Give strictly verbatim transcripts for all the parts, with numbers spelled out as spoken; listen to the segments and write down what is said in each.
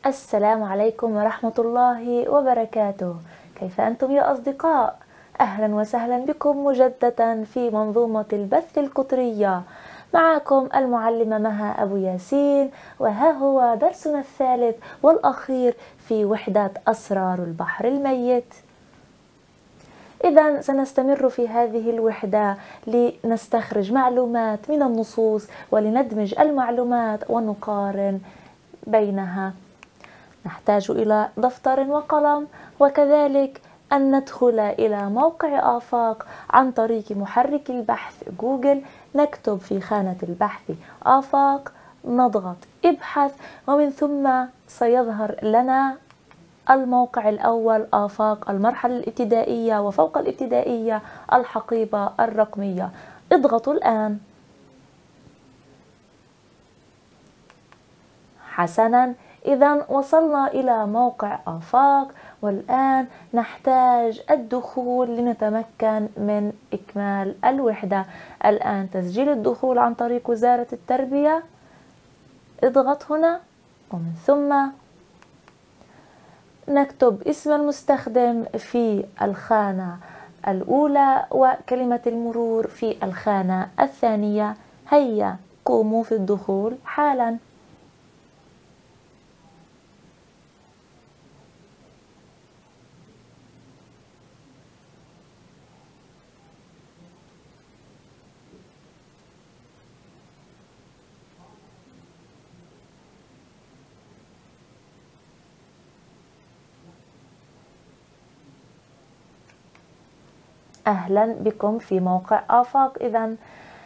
السلام عليكم ورحمة الله وبركاته. كيف أنتم يا أصدقاء؟ أهلا وسهلا بكم مجددا في منظومة البث القطرية. معكم المعلمة مها أبو ياسين، وها هو درسنا الثالث والأخير في وحدة أسرار البحر الميت. إذا سنستمر في هذه الوحدة لنستخرج معلومات من النصوص ولندمج المعلومات ونقارن بينها. نحتاج إلى دفتر وقلم، وكذلك أن ندخل إلى موقع آفاق عن طريق محرك البحث جوجل. نكتب في خانة البحث آفاق، نضغط ابحث، ومن ثم سيظهر لنا الموقع الأول آفاق المرحلة الابتدائية، وفوق الابتدائية الحقيبة الرقمية. اضغطوا الآن. حسنا، إذا وصلنا إلى موقع آفاق، والآن نحتاج الدخول لنتمكن من إكمال الوحدة. الآن تسجيل الدخول عن طريق وزارة التربية. اضغط هنا، ومن ثم نكتب اسم المستخدم في الخانة الأولى وكلمة المرور في الخانة الثانية. هيا قوموا في الدخول حالا. أهلا بكم في موقع آفاق. إذا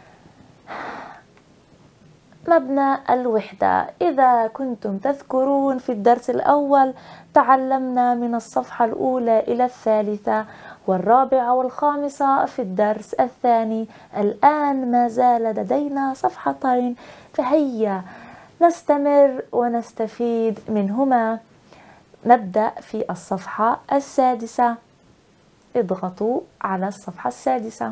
مبنى الوحدة، إذا كنتم تذكرون في الدرس الأول تعلمنا من الصفحة الأولى إلى الثالثة والرابعة والخامسة في الدرس الثاني. الآن ما زال لدينا صفحتين، فهيا نستمر ونستفيد منهما. نبدأ في الصفحة السادسة. اضغطوا على الصفحة السادسة.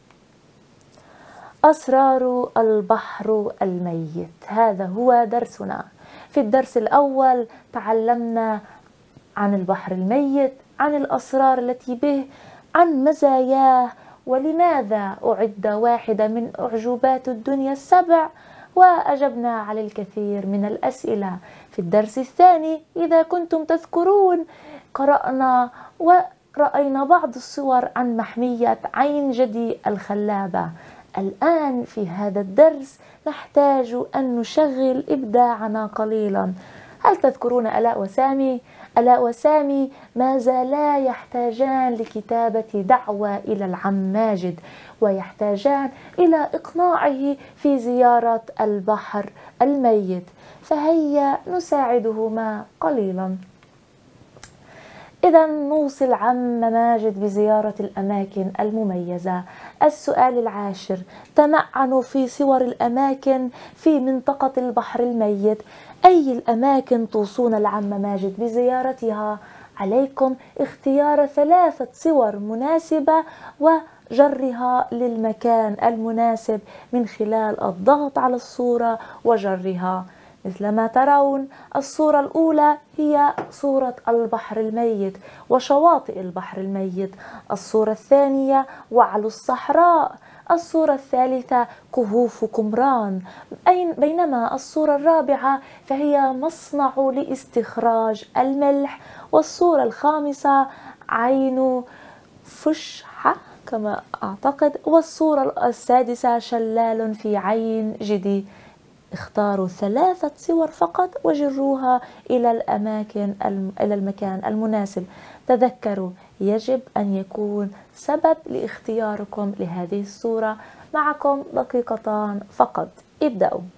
أسرار البحر الميت، هذا هو درسنا. في الدرس الأول تعلمنا عن البحر الميت، عن الأسرار التي به، عن مزاياه، ولماذا أعد واحدة من أعجوبات الدنيا السبع، وأجبنا على الكثير من الأسئلة. في الدرس الثاني إذا كنتم تذكرون قرأنا ورأينا بعض الصور عن محمية عين جدي الخلابة. الآن في هذا الدرس نحتاج أن نشغل إبداعنا قليلا. هل تذكرون ألاء وسامي؟ ألاء وسامي ما زالا يحتاجان لكتابة دعوة إلى العم ماجد، ويحتاجان إلى إقناعه في زيارة البحر الميت، فهيا نساعدهما قليلا. إذا نوصل عم ماجد بزيارة الأماكن المميزة. السؤال العاشر: تمعنوا في صور الأماكن في منطقة البحر الميت. أي الأماكن توصون العم ماجد بزيارتها؟ عليكم اختيار ثلاثة صور مناسبة وجرها للمكان المناسب من خلال الضغط على الصورة وجرها. مثل ما ترون، الصورة الأولى هي صورة البحر الميت وشواطئ البحر الميت. الصورة الثانية وعلى الصحراء. الصورة الثالثة كهوف قمران. بينما الصورة الرابعة فهي مصنع لاستخراج الملح. والصورة الخامسة عين فشحة كما أعتقد. والصورة السادسة شلال في عين جدي. اختاروا ثلاثة صور فقط وجروها إلى الأماكن إلى المكان المناسب. تذكروا، يجب أن يكون سبب لاختياركم لهذه الصورة. معكم دقيقتان فقط، ابدأوا.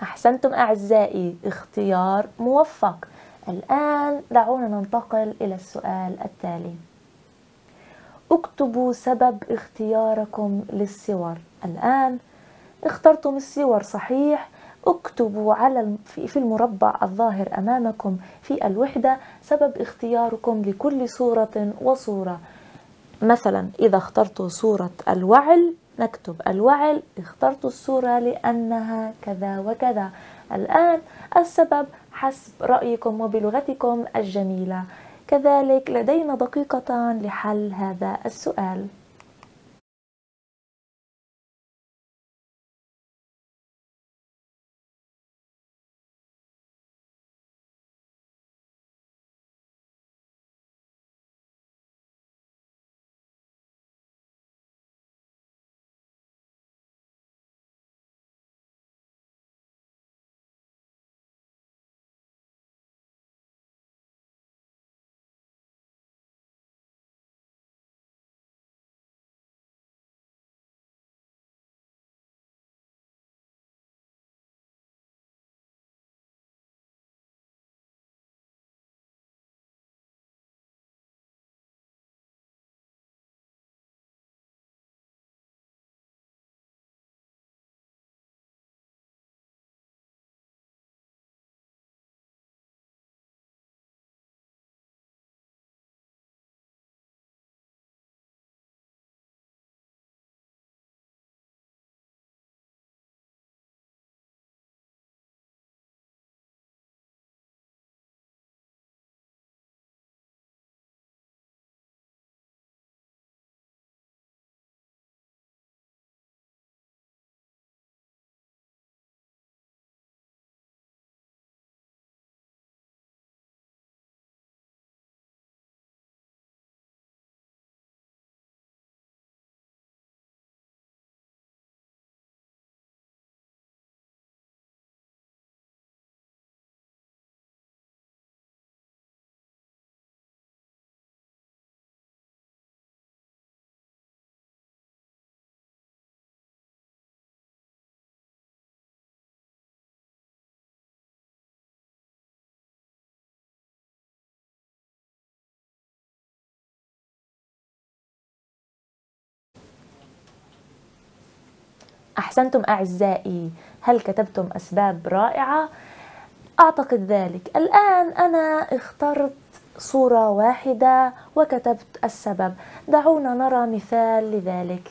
أحسنتم أعزائي، اختيار موفق. الآن دعونا ننتقل إلى السؤال التالي. اكتبوا سبب اختياركم للصور. الآن اخترتم الصور صحيح، اكتبوا على في المربع الظاهر أمامكم في الوحدة سبب اختياركم لكل صورة وصورة. مثلا إذا اخترت صورة الوعل نكتب الوعل، اخترت الصورة لأنها كذا وكذا. الآن السبب حسب رأيكم وبلغتكم الجميلة. كذلك لدينا دقيقتان لحل هذا السؤال. أحسنتم أعزائي، هل كتبتم أسباب رائعة؟ أعتقد ذلك. الآن أنا اخترت صورة واحدة وكتبت السبب. دعونا نرى مثال لذلك.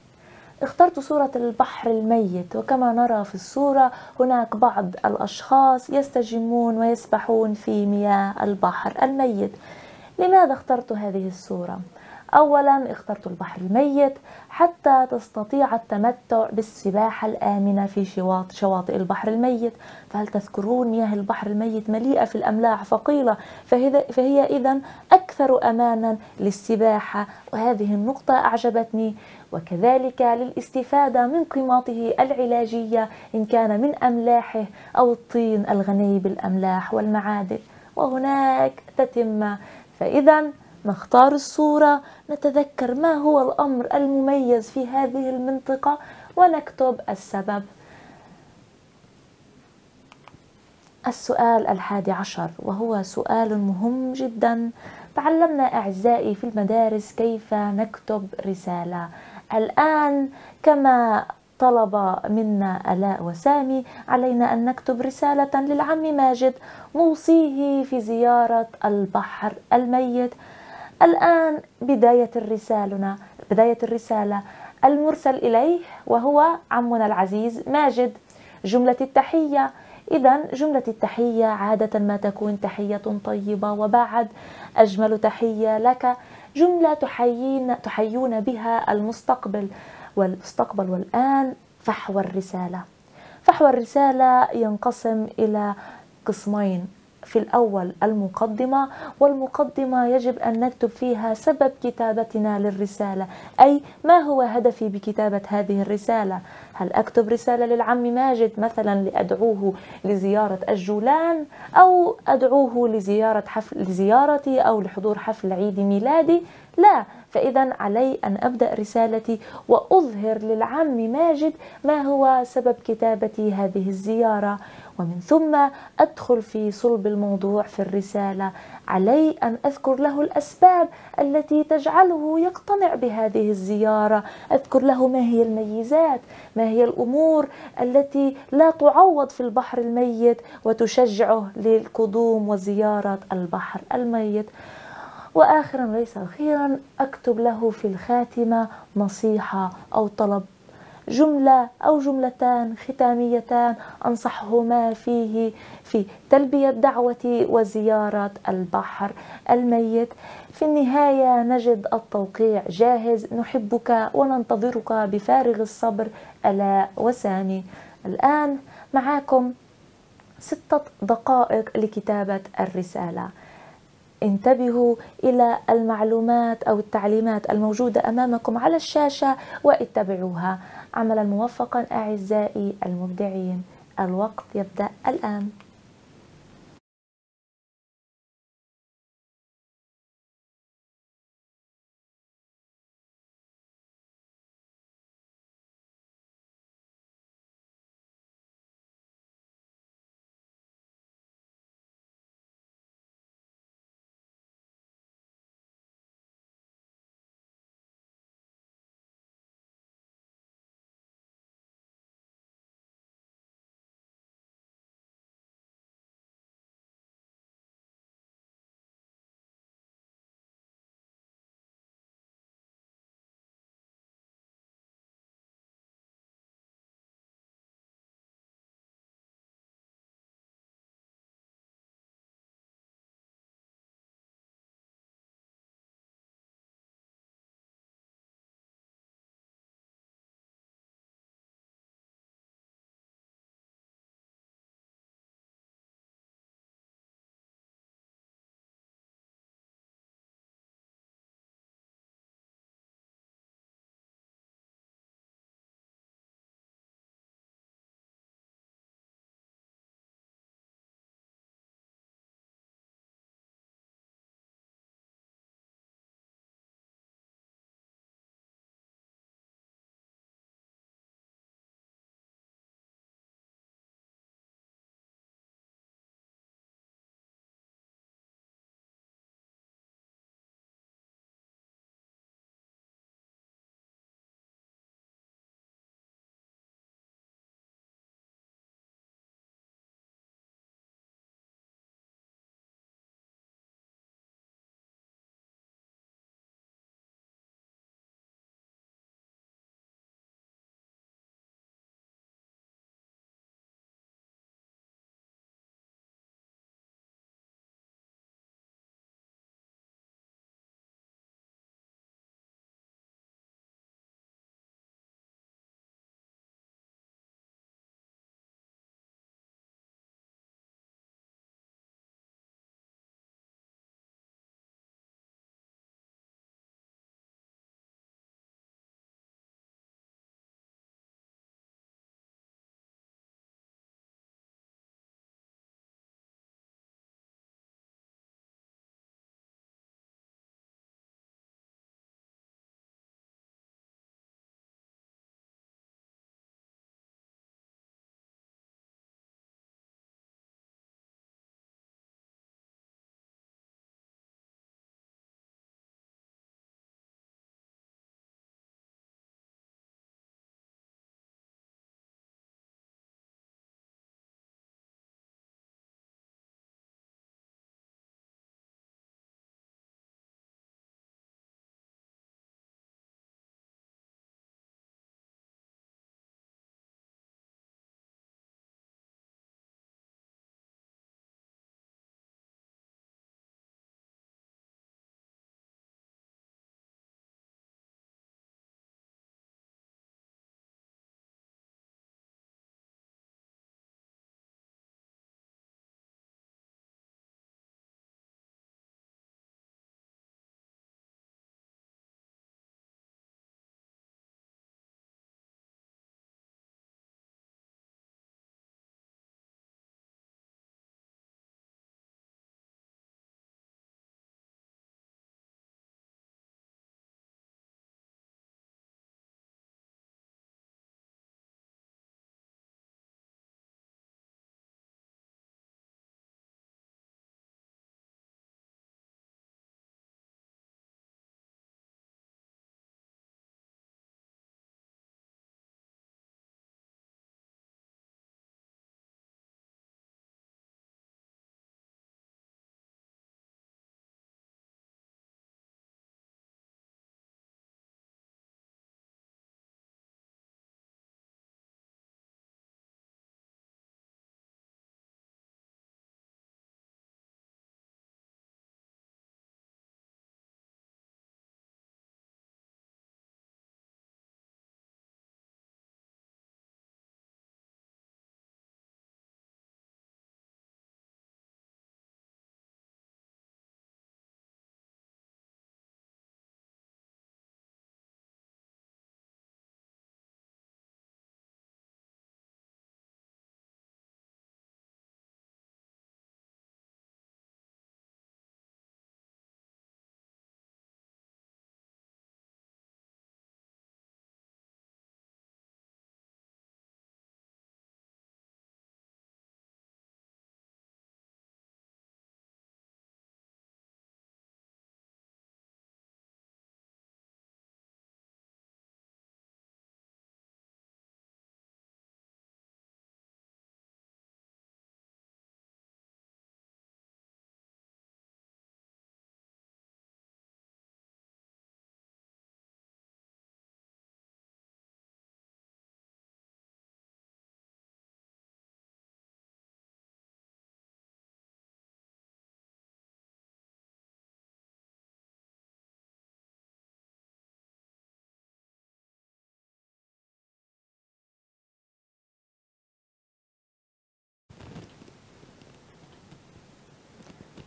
اخترت صورة البحر الميت، وكما نرى في الصورة هناك بعض الأشخاص يستجمون ويسبحون في مياه البحر الميت. لماذا اخترت هذه الصورة؟ أولا اخترت البحر الميت حتى تستطيع التمتع بالسباحة الآمنة في شواطئ البحر الميت. فهل تذكرون مياه البحر الميت مليئة في الأملاح ثقيلة، فهي, فهي إذن أكثر أمانا للسباحة، وهذه النقطة أعجبتني. وكذلك للاستفادة من قيماته العلاجية إن كان من أملاحه أو الطين الغني بالأملاح والمعادن، وهناك تتمة. فإذا نختار الصورة، نتذكر ما هو الأمر المميز في هذه المنطقة ونكتب السبب. السؤال الحادي عشر، وهو سؤال مهم جدا. تعلمنا أعزائي في المدارس كيف نكتب رسالة. الآن كما طلب منا آلاء وسامي علينا أن نكتب رسالة للعم ماجد نوصيه في زيارة البحر الميت. الآن بداية الرسالة بداية الرسالة المرسل إليه وهو عمنا العزيز ماجد. جملة التحية، إذن جملة التحية عادة ما تكون تحية طيبة وبعد أجمل تحية لك، جملة تحيين تحيون بها المستقبل والمستقبل. والآن فحوى الرسالة. فحوى الرسالة ينقسم إلى قسمين. في الأول المقدمة، والمقدمة يجب أن نكتب فيها سبب كتابتنا للرسالة، أي ما هو هدفي بكتابة هذه الرسالة. هل أكتب رسالة للعم ماجد مثلا لأدعوه لزيارة الجولان، أو أدعوه لزيارة حفل لزيارتي أو لحضور حفل عيد ميلادي؟ لا، فإذا علي أن أبدأ رسالتي وأظهر للعم ماجد ما هو سبب كتابتي هذه الزيارة، ومن ثم أدخل في صلب الموضوع في الرسالة. علي أن أذكر له الأسباب التي تجعله يقتنع بهذه الزيارة، أذكر له ما هي الميزات، ما هي الأمور التي لا تعوض في البحر الميت وتشجعه للقدوم وزيارة البحر الميت. وآخرا ليس أخيرا أكتب له في الخاتمة نصيحة أو طلب، جملة أو جملتان ختاميتان أنصحهما فيه في تلبية دعوتي وزيارة البحر الميت. في النهاية نجد التوقيع جاهز، نحبك وننتظرك بفارغ الصبر آلاء وسامي. الآن معكم ستة دقائق لكتابة الرسالة. انتبهوا إلى المعلومات أو التعليمات الموجودة أمامكم على الشاشة واتبعوها. عملا موفقا أعزائي المبدعين. الوقت يبدأ الآن.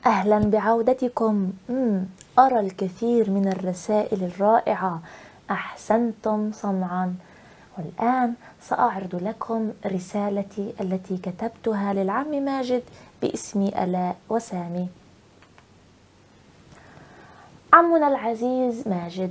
أهلا بعودتكم. مم. أرى الكثير من الرسائل الرائعة، أحسنتم صنعا. والآن سأعرض لكم رسالتي التي كتبتها للعم ماجد باسمي آلاء وسامي. عمنا العزيز ماجد،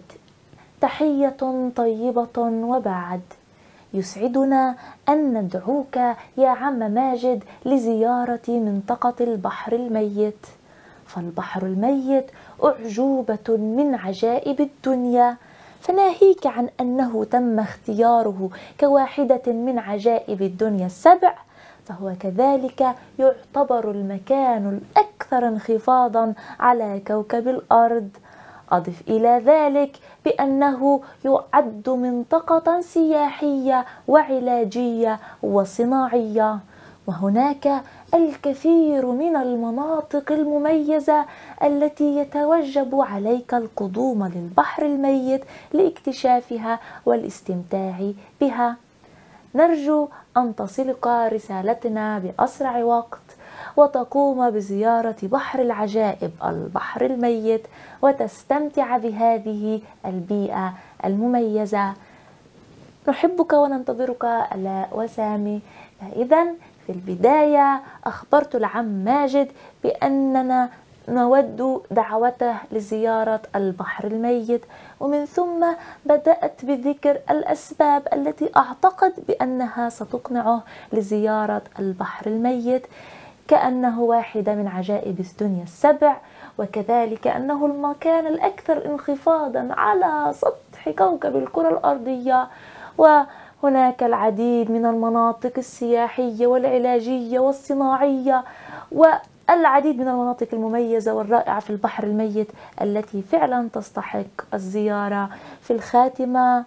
تحية طيبة وبعد. يسعدنا أن ندعوك يا عم ماجد لزيارة منطقة البحر الميت، فالبحر الميت أعجوبة من عجائب الدنيا، فناهيك عن أنه تم اختياره كواحدة من عجائب الدنيا السبع، فهو كذلك يعتبر المكان الأكثر انخفاضا على كوكب الأرض. أضف إلى ذلك بأنه يعد منطقة سياحية وعلاجية وصناعية، وهناك الكثير من المناطق المميزة التي يتوجب عليك القدوم للبحر الميت لاكتشافها والاستمتاع بها. نرجو أن تصلك رسالتنا بأسرع وقت وتقوم بزيارة بحر العجائب البحر الميت وتستمتع بهذه البيئة المميزة. نحبك وننتظرك آلاء وسامي. إذا في البداية أخبرت العم ماجد بأننا نود دعوته لزيارة البحر الميت، ومن ثم بدأت بذكر الأسباب التي أعتقد بأنها ستقنعه لزيارة البحر الميت، كأنه واحدة من عجائب الدنيا السبع، وكذلك أنه المكان الأكثر انخفاضا على سطح كوكب الكرة الأرضية، وهناك العديد من المناطق السياحية والعلاجية والصناعية والعديد من المناطق المميزة والرائعة في البحر الميت التي فعلا تستحق الزيارة. في الخاتمة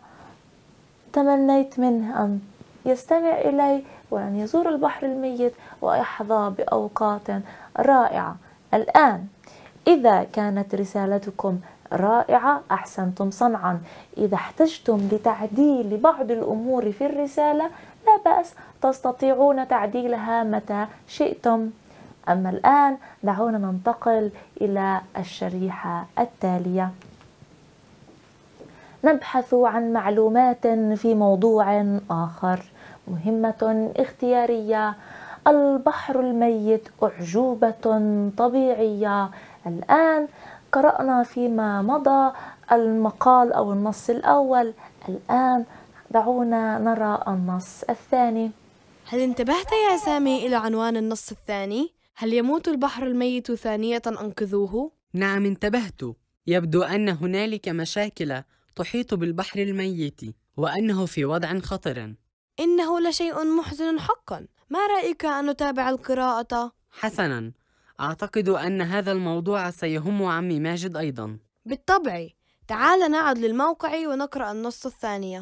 تمنيت منه أن يستمع إلي وأن يزور البحر الميت ويحظى بأوقات رائعة. الآن إذا كانت رسالتكم رائعة أحسنتم صنعا. إذا احتجتم لتعديل بعض الأمور في الرسالة لا بأس، تستطيعون تعديلها متى شئتم. أما الآن دعونا ننتقل إلى الشريحة التالية. نبحث عن معلومات في موضوع آخر، مهمة اختيارية. البحر الميت أعجوبة طبيعية. الآن قرأنا فيما مضى المقال أو النص الأول، الآن دعونا نرى النص الثاني. هل انتبهت يا سامي إلى عنوان النص الثاني؟ هل يموت البحر الميت ثانية أنقذوه؟ نعم انتبهت. يبدو أن هنالك مشاكل تحيط بالبحر الميت وأنه في وضع خطر. إنه لشيء محزن حقا. ما رأيك أن نتابع القراءة؟ حسنا، أعتقد أن هذا الموضوع سيهم عمي ماجد أيضا. بالطبع. تعال نعد للموقع ونقرأ النص الثاني.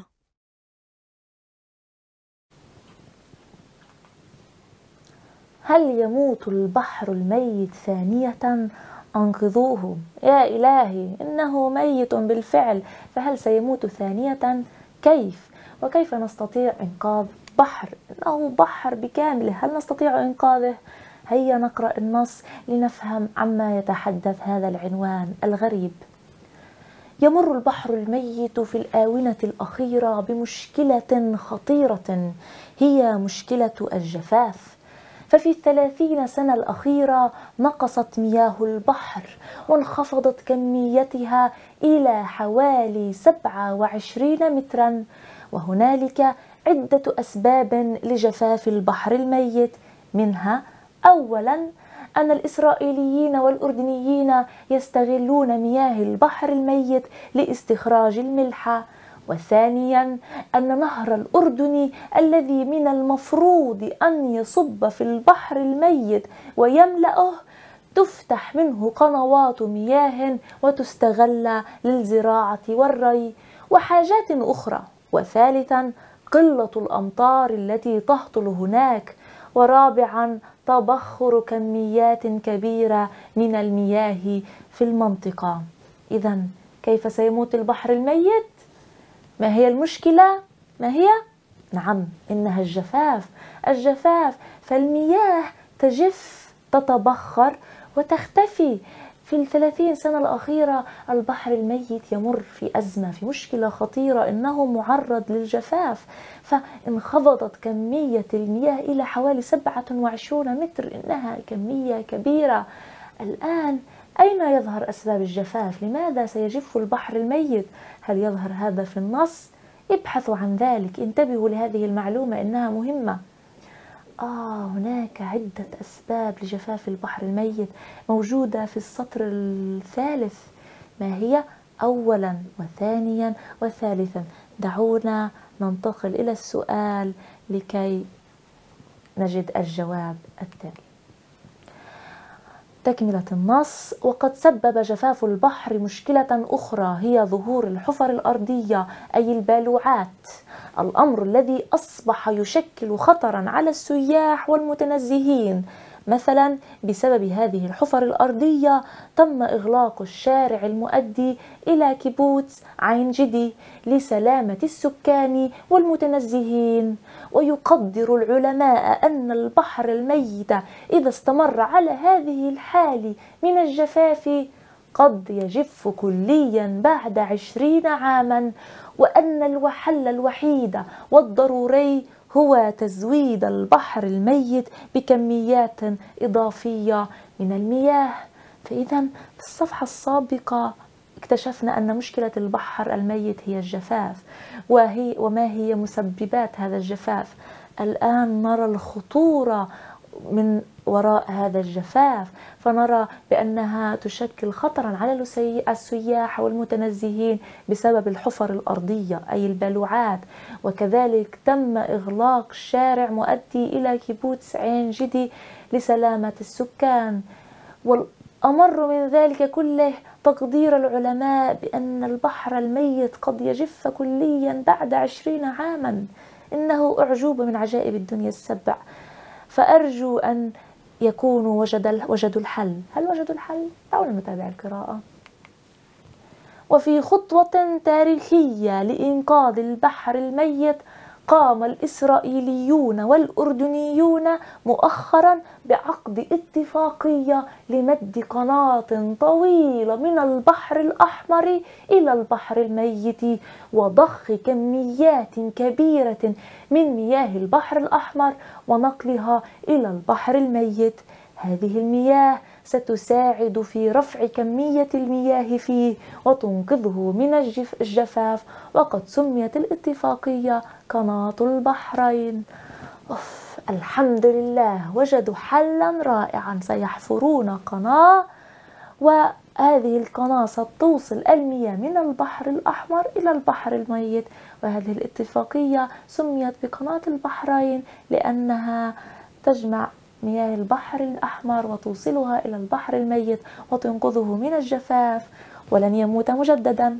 هل يموت البحر الميت ثانية؟ أنقذوه. يا إلهي، إنه ميت بالفعل، فهل سيموت ثانية؟ كيف؟ وكيف نستطيع إنقاذ بحر؟ إنه بحر بكامله، هل نستطيع إنقاذه؟ هيا نقرأ النص لنفهم عما يتحدث هذا العنوان الغريب. يمر البحر الميت في الآونة الأخيرة بمشكلة خطيرة، هي مشكلة الجفاف. ففي الثلاثين سنة الأخيرة نقصت مياه البحر وانخفضت كميتها إلى حوالي سبعة وعشرين مترا، وهنالك عدة أسباب لجفاف البحر الميت. منها أولا أن الإسرائيليين والأردنيين يستغلون مياه البحر الميت لاستخراج الملح، وثانيا أن نهر الأردن الذي من المفروض أن يصب في البحر الميت ويملأه تفتح منه قنوات مياه وتستغل للزراعة والري وحاجات أخرى، وثالثا قلة الأمطار التي تهطل هناك، ورابعا تبخر كميات كبيرة من المياه في المنطقة. إذن كيف سيموت البحر الميت؟ ما هي المشكلة؟ ما هي؟ نعم، إنها الجفاف. الجفاف، فالمياه تجف تتبخر وتختفي. في الثلاثين سنة الأخيرة البحر الميت يمر في أزمة، في مشكلة خطيرة، إنه معرض للجفاف، فانخفضت كمية المياه إلى حوالي سبعة وعشرين متر، إنها كمية كبيرة. الآن أين يظهر أسباب الجفاف؟ لماذا سيجف البحر الميت؟ هل يظهر هذا في النص؟ ابحثوا عن ذلك، انتبهوا لهذه المعلومة إنها مهمة. آه هناك عدة أسباب لجفاف البحر الميت موجودة في السطر الثالث. ما هي؟ أولا وثانيا وثالثا. دعونا ننتقل إلى السؤال لكي نجد الجواب التالي. تكملة النص: وقد سبب جفاف البحر مشكلة أخرى هي ظهور الحفر الأرضية أي البالوعات، الأمر الذي أصبح يشكل خطرا على السياح والمتنزهين. مثلا بسبب هذه الحفر الأرضية تم إغلاق الشارع المؤدي إلى كيبوتس عين جدي لسلامة السكان والمتنزهين. ويقدر العلماء أن البحر الميت إذا استمر على هذه الحال من الجفاف قد يجف كليا بعد عشرين عاما، وأن الحل الوحيد والضروري هو تزويد البحر الميت بكميات إضافية من المياه. فإذا في الصفحة السابقة اكتشفنا أن مشكلة البحر الميت هي الجفاف، وهي وما هي مسببات هذا الجفاف. الآن نرى الخطورة من وراء هذا الجفاف، فنرى بأنها تشكل خطرا على السياح والمتنزهين بسبب الحفر الأرضية أي البالوعات. وكذلك تم إغلاق شارع مؤدي إلى كيبوتس عين جدي لسلامة السكان. والأمر من ذلك كله تقدير العلماء بأن البحر الميت قد يجف كليا بعد عشرين عاما. إنه أعجوبة من عجائب الدنيا السبع. فأرجو أن يكونوا وجدوا الحل. هل وجدوا الحل؟ دعونا نتابع القراءة. وفي خطوة تاريخية لإنقاذ البحر الميت قام الإسرائيليون والأردنيون مؤخرا بعقد اتفاقية لمد قناة طويلة من البحر الأحمر إلى البحر الميت وضخ كميات كبيرة من مياه البحر الأحمر ونقلها إلى البحر الميت. هذه المياه ستساعد في رفع كمية المياه فيه وتنقذه من الجفاف، وقد سميت الاتفاقية قناة البحرين. أوف، الحمد لله وجدوا حلا رائعا. سيحفرون قناة، وهذه القناة ستوصل المياه من البحر الأحمر إلى البحر الميت. وهذه الاتفاقية سميت بقناة البحرين لأنها تجمع مياه البحر الأحمر وتوصلها إلى البحر الميت وتنقذه من الجفاف ولن يموت مجددا.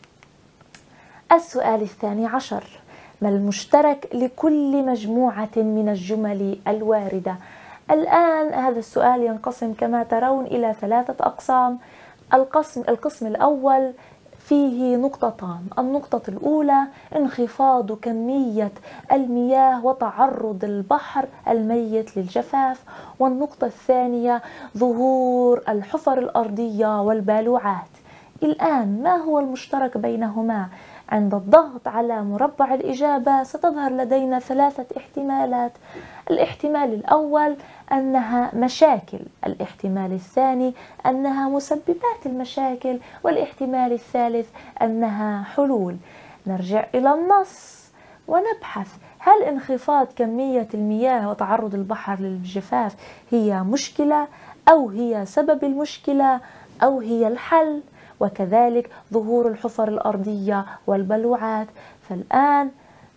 السؤال الثاني عشر: ما المشترك لكل مجموعة من الجمل الواردة؟ الآن هذا السؤال ينقسم كما ترون إلى ثلاثة أقسام. القسم, القسم الأول فيه نقطتان. النقطة الأولى انخفاض كمية المياه وتعرض البحر الميت للجفاف، والنقطة الثانية ظهور الحفر الأرضية والبالوعات. الآن ما هو المشترك بينهما؟ عند الضغط على مربع الإجابة ستظهر لدينا ثلاثة احتمالات. الاحتمال الأول أنها مشاكل، الاحتمال الثاني أنها مسببات المشاكل، والاحتمال الثالث أنها حلول. نرجع إلى النص ونبحث: هل انخفاض كمية المياه وتعرض البحر للجفاف هي مشكلة، أو هي سبب المشكلة، أو هي الحل؟ وكذلك ظهور الحفر الأرضية والبلوعات. فالآن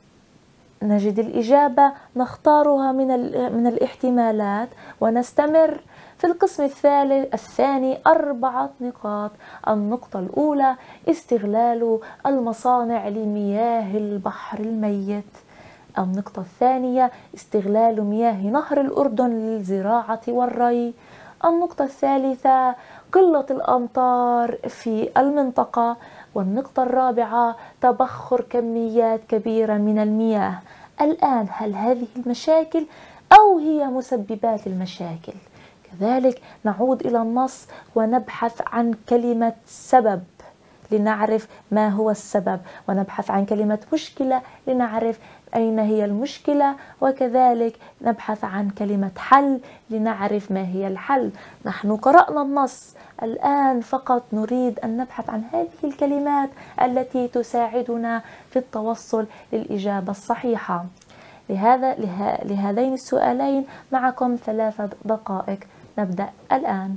نجد الإجابة نختارها من من الاحتمالات ونستمر. في القسم الثالث الثاني أربعة نقاط. النقطة الأولى استغلال المصانع لمياه البحر الميت. النقطة الثانية استغلال مياه نهر الأردن للزراعة والري. النقطة الثالثة قلة الأمطار في المنطقة. والنقطة الرابعة تبخر كميات كبيرة من المياه. الآن هل هذه المشاكل أو هي مسببات المشاكل؟ كذلك نعود إلى النص ونبحث عن كلمة سبب لنعرف ما هو السبب، ونبحث عن كلمة مشكلة لنعرف أين هي المشكلة، وكذلك نبحث عن كلمة حل لنعرف ما هي الحل. نحن قرأنا النص، الآن فقط نريد أن نبحث عن هذه الكلمات التي تساعدنا في التوصل للإجابة الصحيحة. لهذا له لهذين السؤالين معكم ثلاثة دقائق، نبدأ الآن.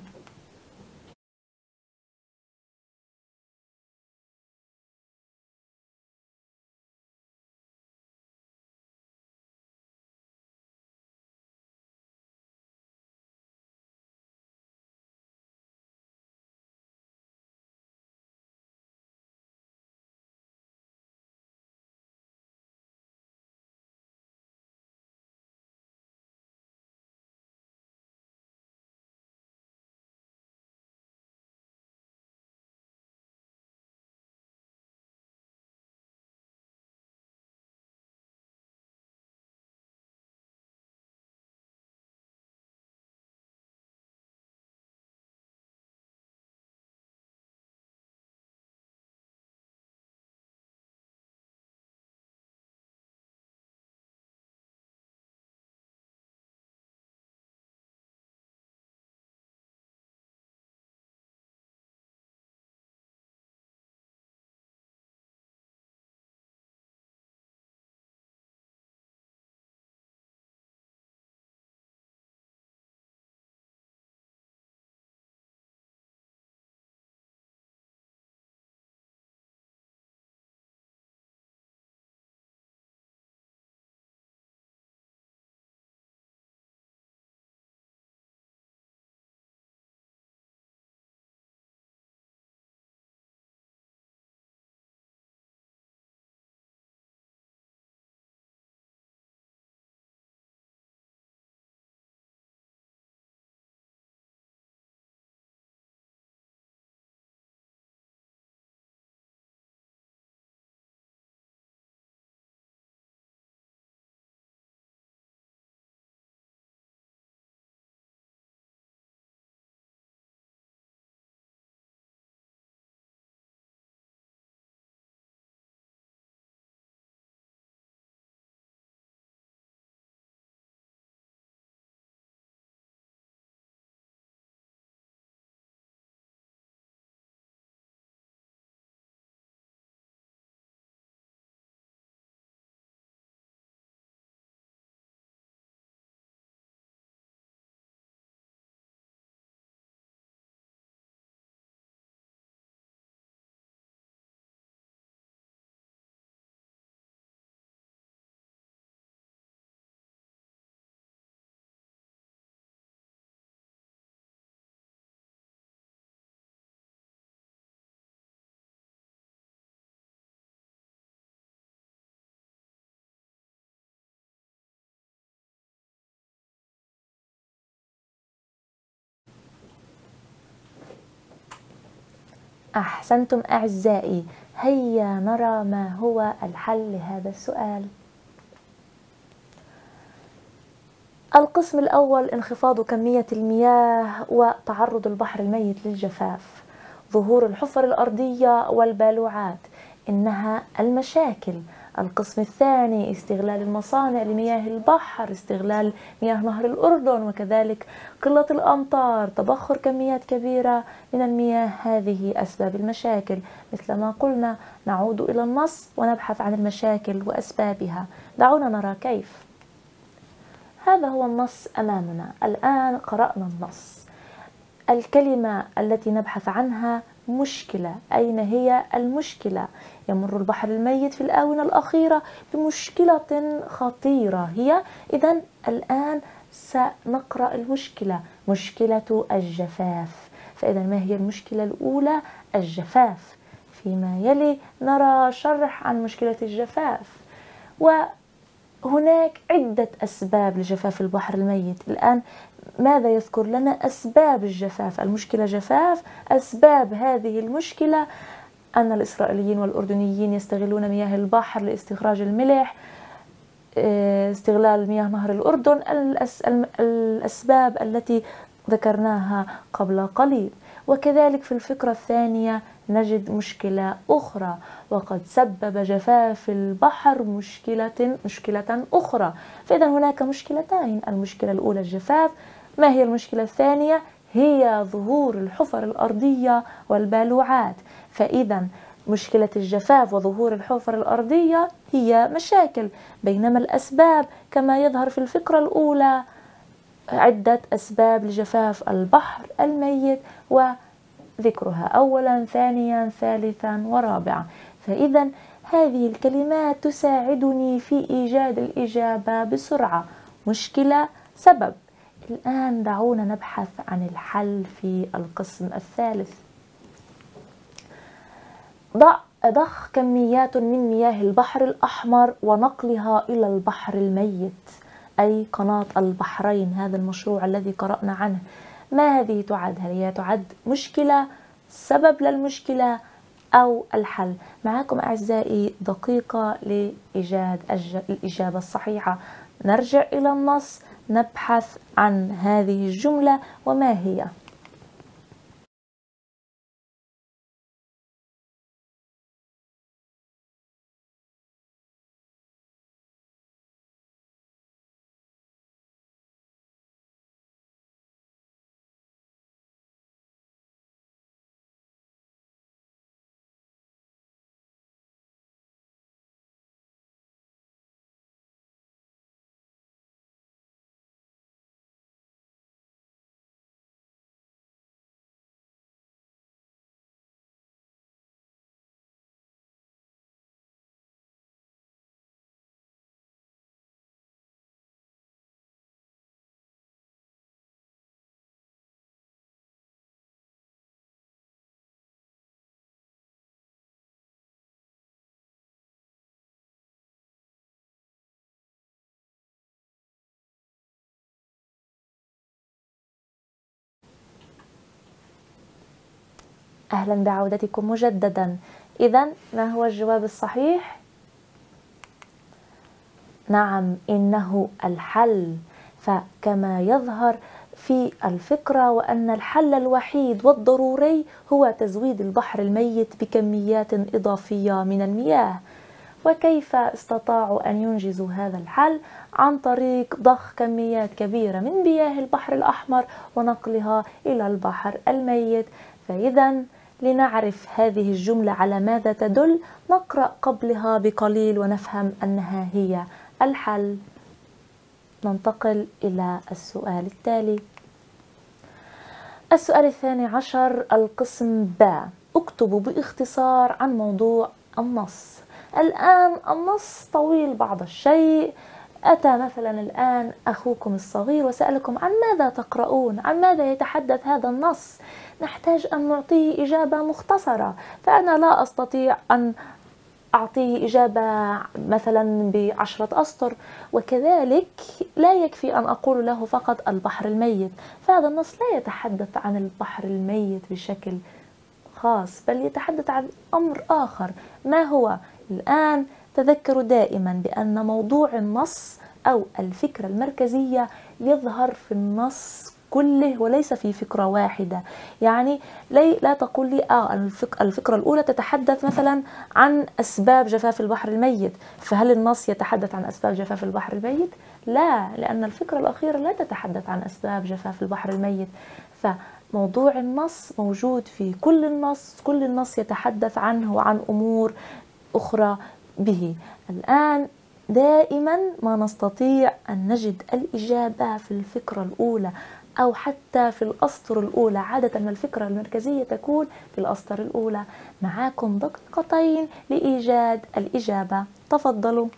أحسنتم أعزائي، هيا نرى ما هو الحل لهذا السؤال. القسم الأول: انخفاض كمية المياه وتعرض البحر الميت للجفاف. ظهور الحفر الأرضية والبالوعات إنها المشاكل. القسم الثاني: استغلال المصانع لمياه البحر، استغلال مياه نهر الأردن، وكذلك قلة الأمطار، تبخر كميات كبيرة من المياه. هذه أسباب المشاكل. مثل ما قلنا، نعود إلى النص ونبحث عن المشاكل وأسبابها. دعونا نرى كيف. هذا هو النص أمامنا. الآن قرأنا النص. الكلمة التي نبحث عنها مشكلة. أين هي المشكلة؟ يمر البحر الميت في الآونة الأخيرة بمشكلة خطيرة هي. إذن الآن سنقرأ المشكلة، مشكلة الجفاف. فإذا ما هي المشكلة الأولى؟ الجفاف. فيما يلي نرى شرح عن مشكلة الجفاف. وهناك عدة أسباب لجفاف البحر الميت. الآن ماذا يذكر لنا؟ أسباب الجفاف. المشكلة جفاف. أسباب هذه المشكلة أن الإسرائيليين والأردنيين يستغلون مياه البحر لاستخراج الملح، استغلال مياه نهر الأردن. الأسباب التي ذكرناها قبل قليل. وكذلك في الفكرة الثانية نجد مشكلة أخرى، وقد سبب جفاف البحر مشكلة مشكلة أخرى. فإذا هناك مشكلتين، المشكلة الأولى الجفاف. ما هي المشكلة الثانية؟ هي ظهور الحفر الأرضية والبالوعات. فإذا مشكلة الجفاف وظهور الحفر الأرضية هي مشاكل، بينما الأسباب كما يظهر في الفكرة الأولى عدة أسباب لجفاف البحر الميت، وذكرها أولا ثانيا ثالثا ورابعا. فإذا هذه الكلمات تساعدني في إيجاد الإجابة بسرعة. مشكلة، سبب. الآن دعونا نبحث عن الحل في القسم الثالث. ضع ضخ كميات من مياه البحر الأحمر ونقلها إلى البحر الميت، أي قناة البحرين، هذا المشروع الذي قرأنا عنه. ما هذه تعد؟ هل هي تعد مشكلة، سبب للمشكلة، أو الحل؟ معكم أعزائي دقيقة لإيجاد الإجابة الصحيحة. نرجع إلى النص، نبحث عن هذه الجملة وما هي. أهلا بعودتكم مجددا. إذا ما هو الجواب الصحيح؟ نعم، إنه الحل. فكما يظهر في الفكرة وأن الحل الوحيد والضروري هو تزويد البحر الميت بكميات إضافية من المياه. وكيف استطاعوا أن ينجزوا هذا الحل؟ عن طريق ضخ كميات كبيرة من مياه البحر الأحمر ونقلها إلى البحر الميت. فإذا لنعرف هذه الجملة على ماذا تدل، نقرأ قبلها بقليل ونفهم أنها هي الحل. ننتقل إلى السؤال التالي. السؤال الثاني عشر، القسم باء. اكتبوا باختصار عن موضوع النص. الآن النص طويل بعض الشيء. أتى مثلا الآن أخوكم الصغير وسألكم عن ماذا تقرؤون، عن ماذا يتحدث هذا النص. نحتاج أن نعطيه إجابة مختصرة، فأنا لا أستطيع أن أعطيه إجابة مثلا بعشرة أسطر، وكذلك لا يكفي أن أقول له فقط البحر الميت، فهذا النص لا يتحدث عن البحر الميت بشكل خاص، بل يتحدث عن أمر آخر. ما هو؟ الآن تذكروا دائما بأن موضوع النص أو الفكرة المركزية يظهر في النص كله وليس في فكرة واحدة. يعني لا تقول لي آه الفكرة الأولى تتحدث مثلا عن أسباب جفاف البحر الميت، فهل النص يتحدث عن أسباب جفاف البحر الميت؟ لا، لأن الفكرة الأخيرة لا تتحدث عن أسباب جفاف البحر الميت. فموضوع النص موجود في كل النص، كل النص يتحدث عنه وعن أمور أخرى به. الآن دائما ما نستطيع أن نجد الإجابة في الفكرة الأولى أو حتى في الأسطر الأولى. عادة ما الفكرة المركزية تكون في الأسطر الأولى. معاكم دقيقتين لإيجاد الإجابة، تفضلوا.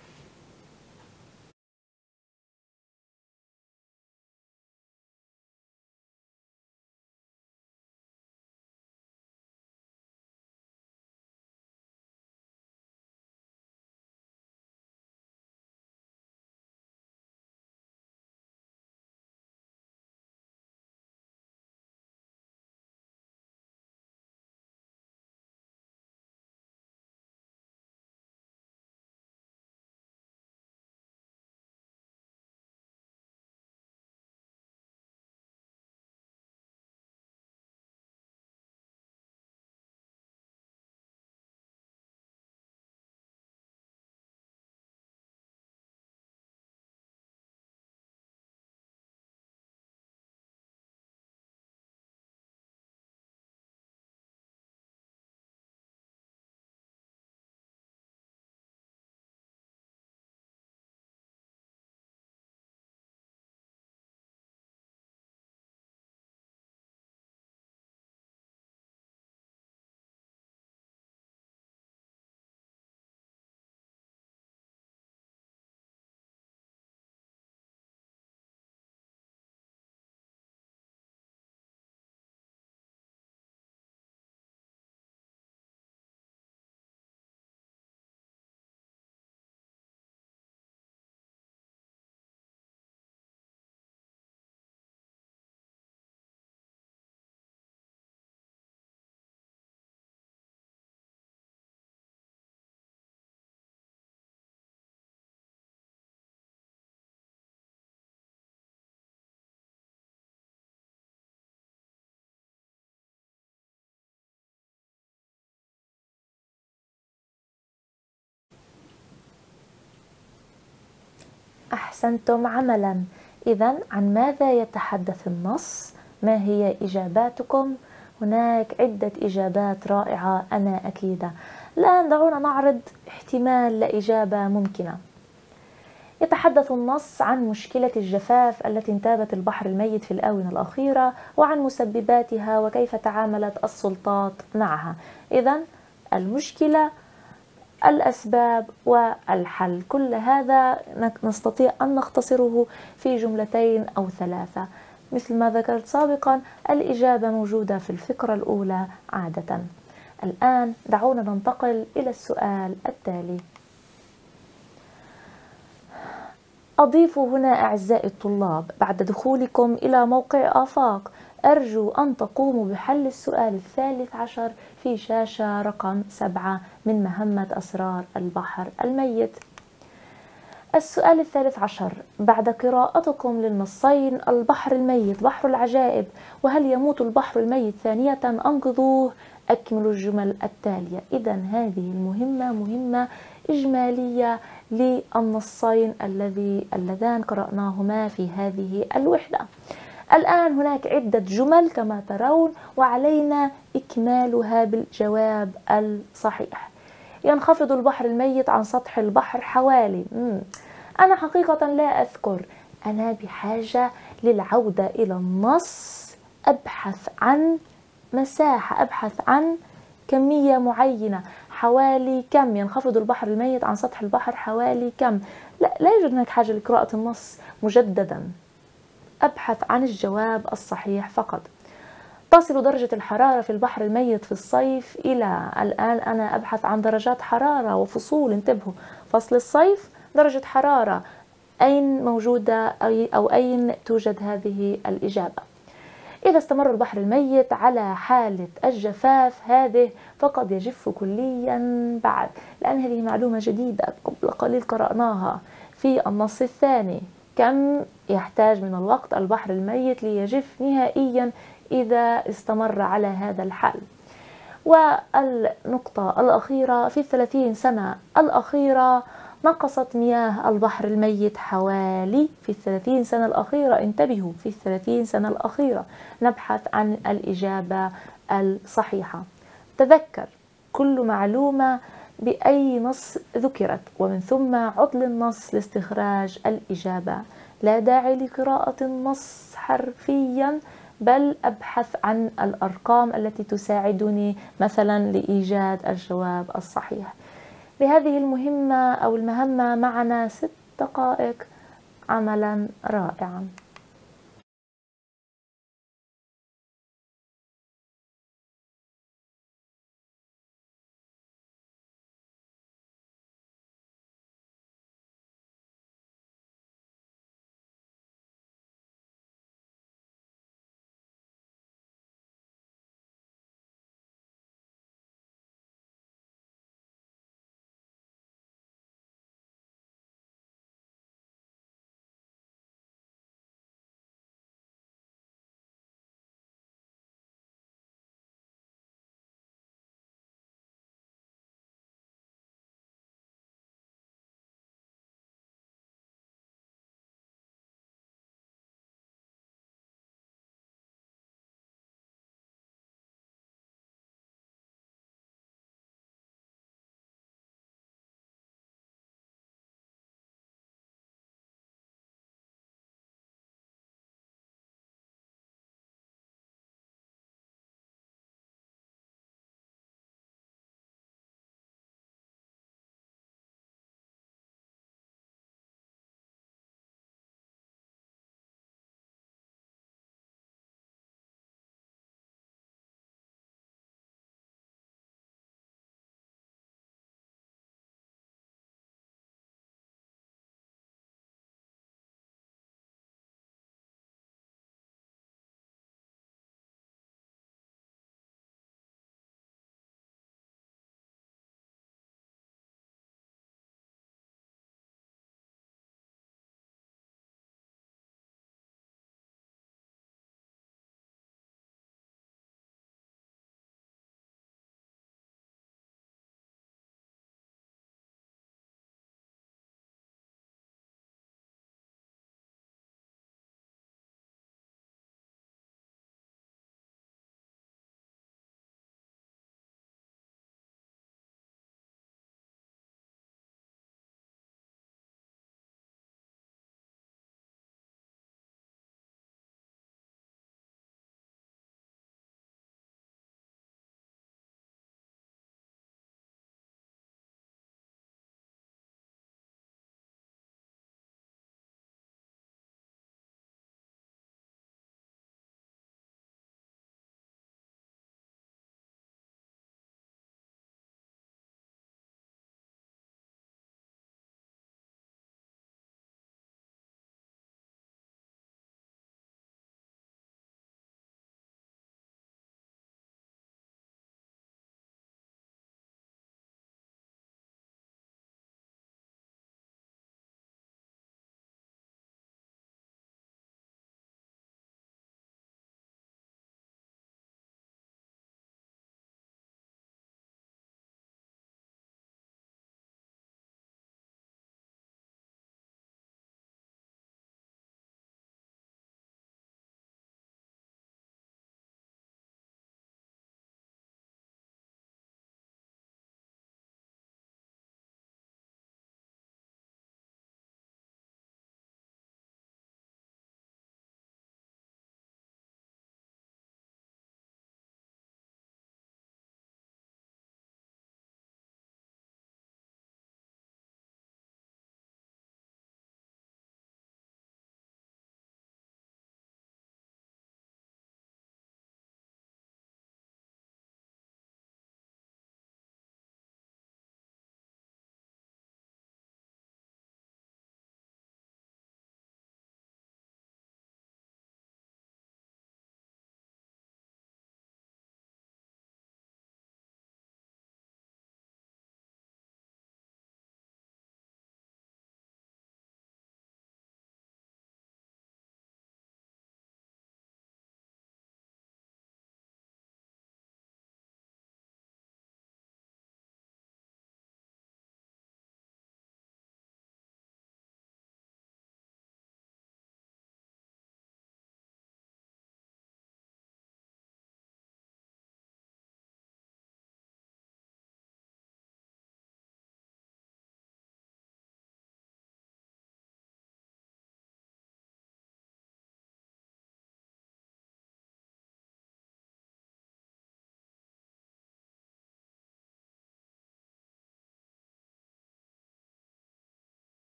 أحسنتم عملا. إذن عن ماذا يتحدث النص؟ ما هي إجاباتكم؟ هناك عدة إجابات رائعة أنا أكيدة. الآن دعونا نعرض احتمال لإجابة ممكنة. يتحدث النص عن مشكلة الجفاف التي انتابت البحر الميت في الآونة الأخيرة وعن مسبباتها وكيف تعاملت السلطات معها. إذن المشكلة، الأسباب والحل، كل هذا نستطيع أن نختصره في جملتين أو ثلاثة. مثل ما ذكرت سابقا، الإجابة موجودة في الفقرة الأولى عادة. الآن دعونا ننتقل إلى السؤال التالي. أضيفوا هنا أعزائي الطلاب بعد دخولكم إلى موقع آفاق، أرجو أن تقوموا بحل السؤال الثالث عشر في شاشة رقم سبعة من مهمة أسرار البحر الميت. السؤال الثالث عشر: بعد قراءتكم للنصين البحر الميت بحر العجائب وهل يموت البحر الميت ثانية أنقذوه، أكملوا الجمل التالية. إذن هذه المهمة مهمة إجمالية للنصين الذي اللذان قرأناهما في هذه الوحدة. الآن هناك عدة جمل كما ترون وعلينا إكمالها بالجواب الصحيح. ينخفض البحر الميت عن سطح البحر حوالي مم. أنا حقيقة لا أذكر، أنا بحاجة للعودة إلى النص، أبحث عن مساحة، أبحث عن كمية معينة. حوالي كم ينخفض البحر الميت عن سطح البحر؟ حوالي كم؟ لا, لا يوجد هناك حاجة لقراءة النص مجددا، أبحث عن الجواب الصحيح فقط. تصل درجة الحرارة في البحر الميت في الصيف إلى، الآن أنا أبحث عن درجات حرارة وفصول، انتبهوا، فصل الصيف درجة حرارة، أين موجودة أو أين توجد هذه الإجابة؟ إذا استمر البحر الميت على حالة الجفاف هذه فقد يجف كليا بعد، لأن هذه معلومة جديدة قبل قليل قرأناها في النص الثاني. كم يحتاج من الوقت البحر الميت ليجف نهائيا إذا استمر على هذا الحال؟ والنقطة الأخيرة: في الثلاثين سنة الأخيرة نقصت مياه البحر الميت حوالي، في الثلاثين سنة الأخيرة، انتبهوا، في الثلاثين سنة الأخيرة. نبحث عن الإجابة الصحيحة. تذكر كل معلومة بأي نص ذكرت ومن ثم عطل النص لاستخراج الإجابة. لا داعي لقراءة النص حرفيا، بل أبحث عن الأرقام التي تساعدني مثلا لإيجاد الجواب الصحيح. لهذه المهمة أو المهمة معنا ست دقائق، عملا رائعا.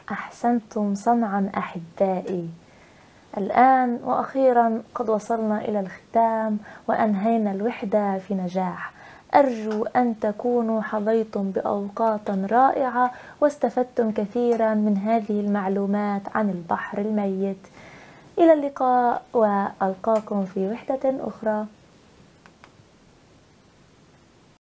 أحسنتم صنعا أحبائي. الآن وأخيرا قد وصلنا إلى الختام وأنهينا الوحدة في نجاح. أرجو أن تكونوا حظيتم بأوقات رائعة واستفدتم كثيرا من هذه المعلومات عن البحر الميت. إلى اللقاء وألقاكم في وحدة أخرى.